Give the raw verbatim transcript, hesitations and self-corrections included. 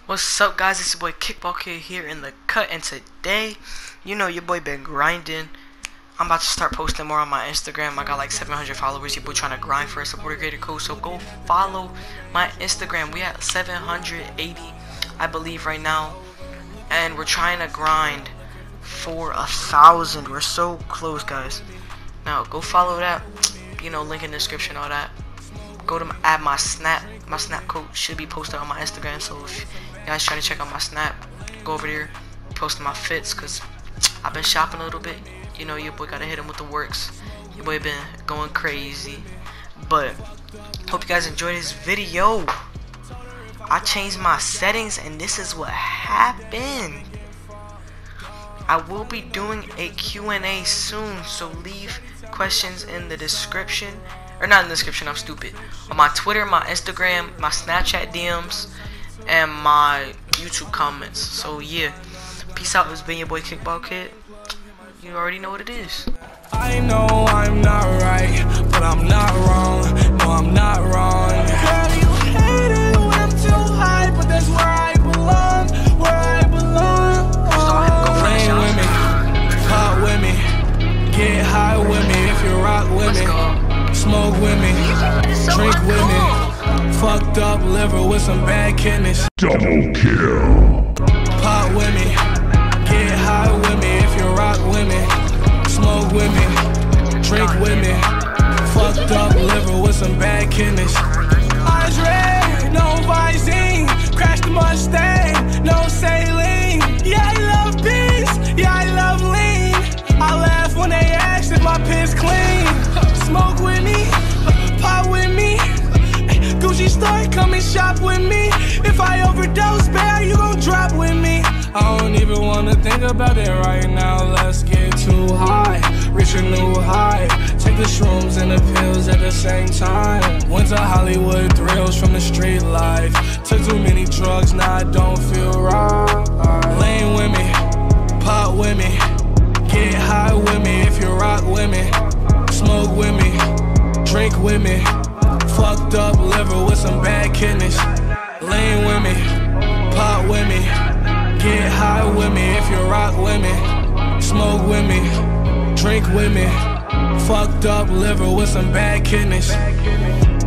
What's up, guys? It's your boy Kickball Kid here in the cut, and today, you know, your boy been grinding. I'm about to start posting more on my Instagram. I got like seven hundred followers. Your boy trying to grind for a supporter creator code, so go follow my Instagram. We at seven hundred eighty, I believe, right now, and we're trying to grind for a thousand. We're so close, guys. Now go follow that. You know, link in the description, all that. Go to my, add my snap. My snap code should be posted on my Instagram. So if you guys trying to check out my snap, go over there, posting my fits, cause I've been shopping a little bit. You know, your boy gotta hit him with the works. Your boy been going crazy. But hope you guys enjoyed this video. I changed my settings, and this is what happened. I will be doing a Q and A soon, so leave questions in the description. Or not in the description, I'm stupid. On my Twitter, my Instagram, my Snapchat D Ms, and my YouTube comments. So yeah, peace out. It's been your boy Kickball Kid. You already know what it is. I know I'm not right, but I'm not wrong. No, I'm not wrong. Girl, you hate it when I'm too high, but that's where I belong. Where I belong. Oh, lane with me, pop with me, get high with me. If you rock with me, smoke with me, drink with me. Fucked up liver with some bad kidneys. Double kill. Pop with me, get high with me. If you rock with me, smoke with me, drink with me. Fucked up liver with some bad kidneys. Eyes red, no Visine. Crash the Mustang, no saline. Yeah, I love beans, yeah, I love lean. I laugh when they ask if my piss clean. Smoke with me, pop with me. Gucci store, come and shop with me. If I overdose, bear, you gon' drop with me. I don't even wanna think about it right now. Let's get too high, reach a new high. Take the shrooms and the pills at the same time. Went to Hollywood thrills from the street life. Took too many drugs, now I don't feel right. Lane with me, pop with me, get high with me. If you rock with me, smoke with me, drink with me. Fucked up liver with some bad kidneys. Lane with me, pop with me, get high with me. If you rock with me, smoke with me, drink with me. Fucked up liver with some bad kidneys.